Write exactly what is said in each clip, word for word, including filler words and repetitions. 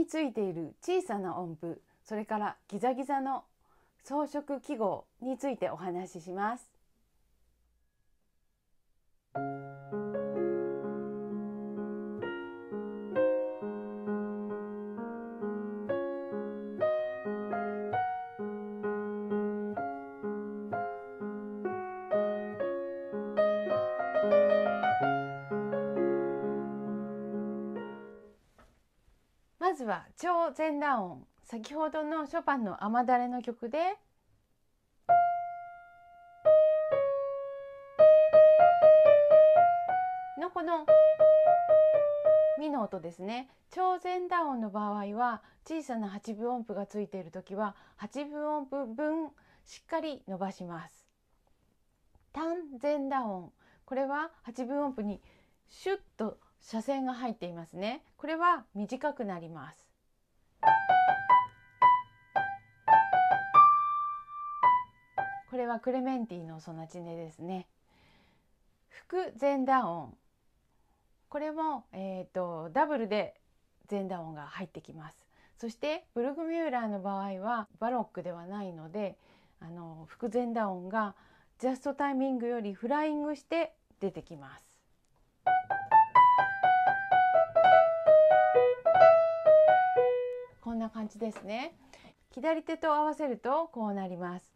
についている小さな音符、それからギザギザの装飾記号についてお話しします。まずは超前段音、先ほどのショパンの雨だれの曲でのこのミの音ですね。超前段音の場合は小さな八分音符がついているときは八分音符分しっかり伸ばします。単前段音、これは八分音符にシュッと斜線が入っていますね。これは短くなります。これはクレメンティのソナチネですね。副前段音、これも、えーと、ダブルで前段音が入ってきます。そしてブルグミューラーの場合はバロックではないので、あの副前段音がジャストタイミングよりフライングして出てきます。こんな感じですね。左手と合わせるとこうなります。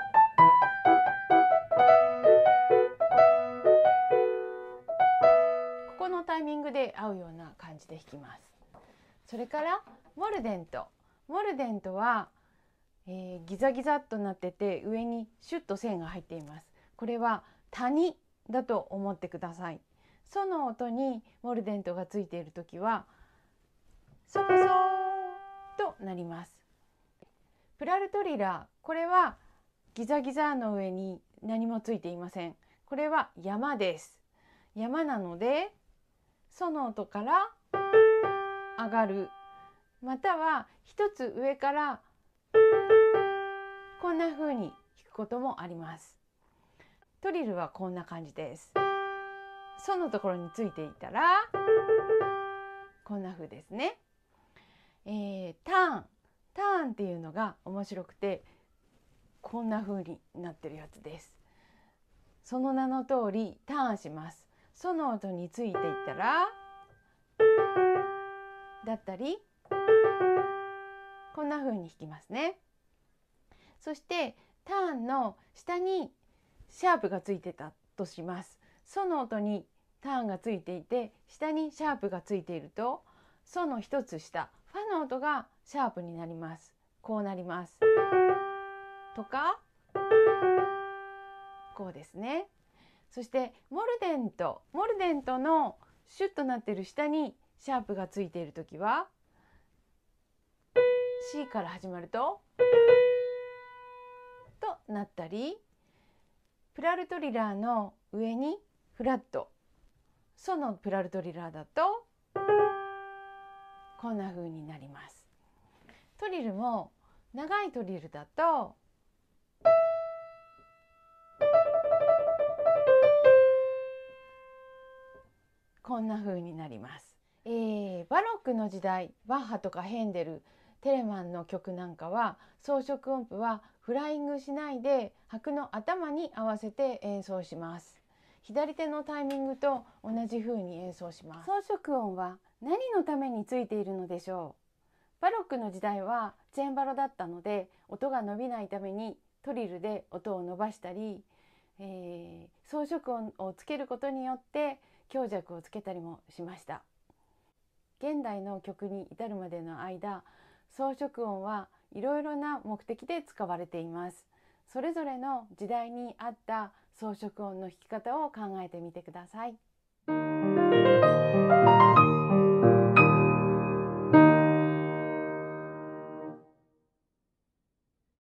ここのタイミングで合うような感じで弾きます。それからモルデント。モルデントは、えー、ギザギザっとなってて上にシュッと線が入っています。これは谷だと思ってください。ソの音にモルデントがついているときはソコソーとなります。プラルトリラー、これはギザギザの上に何もついていません。これは山です。山なのでソの音から上がる、または一つ上からこんな風に弾くこともあります。トリルはこんな感じです。ソのところについていたらこんな風ですね。えー、ターンターンっていうのが面白くて、こんな風になってるやつです。その名の通りターンします。ソの音についていったらだったりこんな風に弾きますね。そしてターンの下にシャープがついてたとします。ソの音にターンがついていて下にシャープがついていると、ソの一つ下ファの音がシャープになります。こうなりますとかこうですね。そしてモルデントモルデントのシュッとなっている下にシャープがついているときは C から始まるととなったり、プラルトリラーの上にフラット、ソのプラルトリラーだとこんな風になります。トリルも長いトリルだとこんな風になります。えー、バロックの時代、バッハとかヘンデル、テレマンの曲なんかは装飾音符はフライングしないで拍の頭に合わせて演奏します。左手のタイミングと同じ風に演奏します。装飾音は何のためについているのでしょう。バロックの時代はチェンバロだったので音が伸びないためにトリルで音を伸ばしたり、えー、装飾音をつけることによって強弱をつけたりもしました。現代の曲に至るまでの間、装飾音はいろいろな目的で使われています。それぞれの時代に合った装飾音の弾き方を考えてみてください。